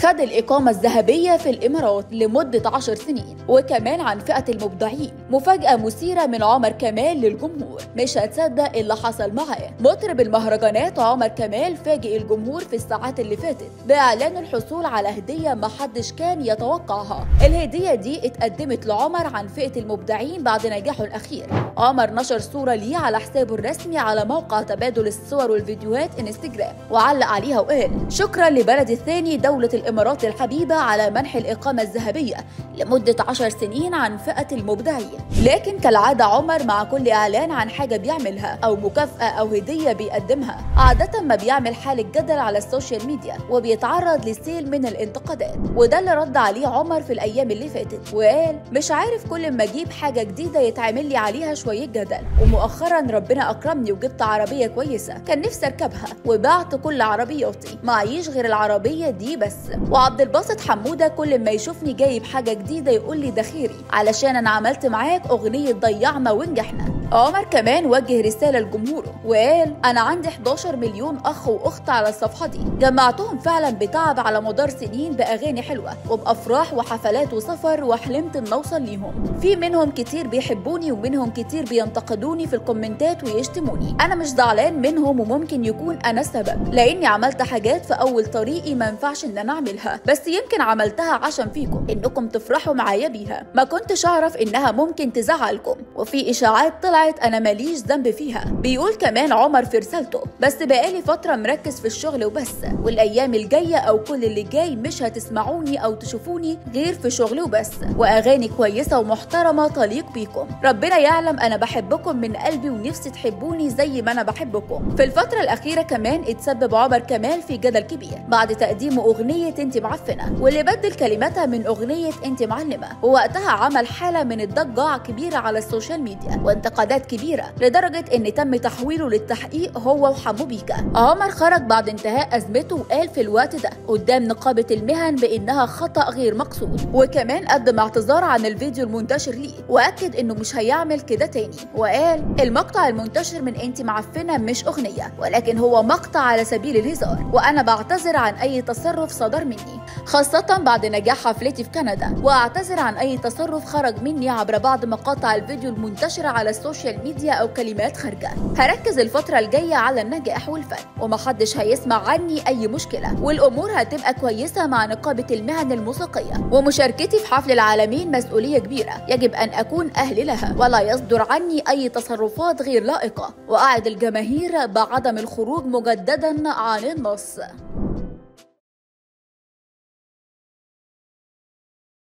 خد الإقامة الذهبية في الإمارات لمدة 10 سنين. وكمان عن فئة المبدعين، مفاجأة مثيرة من عمر كمال للجمهور، مش هتصدق اللي حصل معاه. مطرب المهرجانات عمر كمال فاجئ الجمهور في الساعات اللي فاتت بإعلان الحصول على هدية محدش كان يتوقعها. الهدية دي اتقدمت لعمر عن فئة المبدعين بعد نجاحه الأخير. عمر نشر صورة ليه على حسابه الرسمي على موقع تبادل الصور والفيديوهات انستجرام، وعلق عليها وقال: شكرا لبلد الثاني دولة الإمارات الحبيبة على منح الإقامة الذهبية لمدة 10 سنين عن فئة المبدعين. لكن كالعادة عمر مع كل إعلان عن حاجة بيعملها أو مكافأة أو هدية بيقدمها عادة ما بيعمل حالة جدل على السوشيال ميديا وبيتعرض لسيل من الانتقادات. وده اللي رد عليه عمر في الأيام اللي فاتت وقال: مش عارف، كل ما أجيب حاجة جديدة يتعمل لي عليها شوية جدل، ومؤخرا ربنا أكرمني وجبت عربية كويسة كان نفسي أركبها وبعت كل عربياتي، معيش غير العربية دي بس. وعبد الباسط حمودة كل ما يشوفني جايب حاجة جديدة يقول لي ده خيري علشان أنا عملت معاك أغنية ضيعنا ونجحنا. عمر كمان وجه رسالة لجمهوره وقال: أنا عندي 11 مليون أخ وأخت على الصفحة دي، جمعتهم فعلا بتعب على مدار سنين بأغاني حلوة وبأفراح وحفلات وسفر، وحلمت إن أوصل ليهم. في منهم كتير بيحبوني ومنهم كتير بينتقدوني في الكومنتات ويشتموني. أنا مش زعلان منهم، وممكن يكون أنا السبب لأني عملت حاجات في أول طريقي ما ينفعش إن أنا أعملها، بس يمكن عملتها عشان فيكم إنكم تفرحوا معايا بيها. ما كنتش أعرف إنها ممكن تزعلكم، وفي إشاعات طلعت أنا ماليش ذنب فيها. بيقول كمان عمر في رسالته: بس بقالي فترة مركز في الشغل وبس، والأيام الجاية أو كل اللي جاي مش هتسمعوني أو تشوفوني غير في شغل وبس، وأغاني كويسة ومحترمة تليق بيكم. ربنا يعلم أنا بحبكم من قلبي ونفسي تحبوني زي ما أنا بحبكم. في الفترة الأخيرة كمان اتسبب عمر كمال في جدل كبير بعد تقديمه أغنية انت معفنة، واللي بدل كلماتها من أغنية انت معلمة، ووقتها عمل حالة من الضجة كبيرة على السوشيال ميديا وانتقادات كبيرة لدرجة ان تم تحويله للتحقيق هو وحمو بيكا. عمر خرج بعد انتهاء أزمته وقال في الوقت ده قدام نقابة المهن بأنها خطأ غير مقصود، وكمان قدم اعتذار عن الفيديو المنتشر ليه، وأكد انه مش هيعمل كده تاني، وقال: المقطع المنتشر من انت معفنة مش أغنية، ولكن هو مقطع على سبيل الهزار، وأنا بعتذر عن أي تصرف صدر مني، خاصة بعد نجاح حفلتي في كندا، وأعتذر عن أي تصرف خرج مني عبر بعض مقاطع الفيديو المنتشرة على السوشيال ميديا أو كلمات خارجة. هركز الفترة الجاية على النجاح والفن، ومحدش هيسمع عني أي مشكلة، والأمور هتبقى كويسة مع نقابة المهن الموسيقية، ومشاركتي في حفل العالمين مسؤولية كبيرة يجب أن أكون أهل لها، ولا يصدر عني أي تصرفات غير لائقة، وأعد الجماهير بعدم الخروج مجددا عن النص.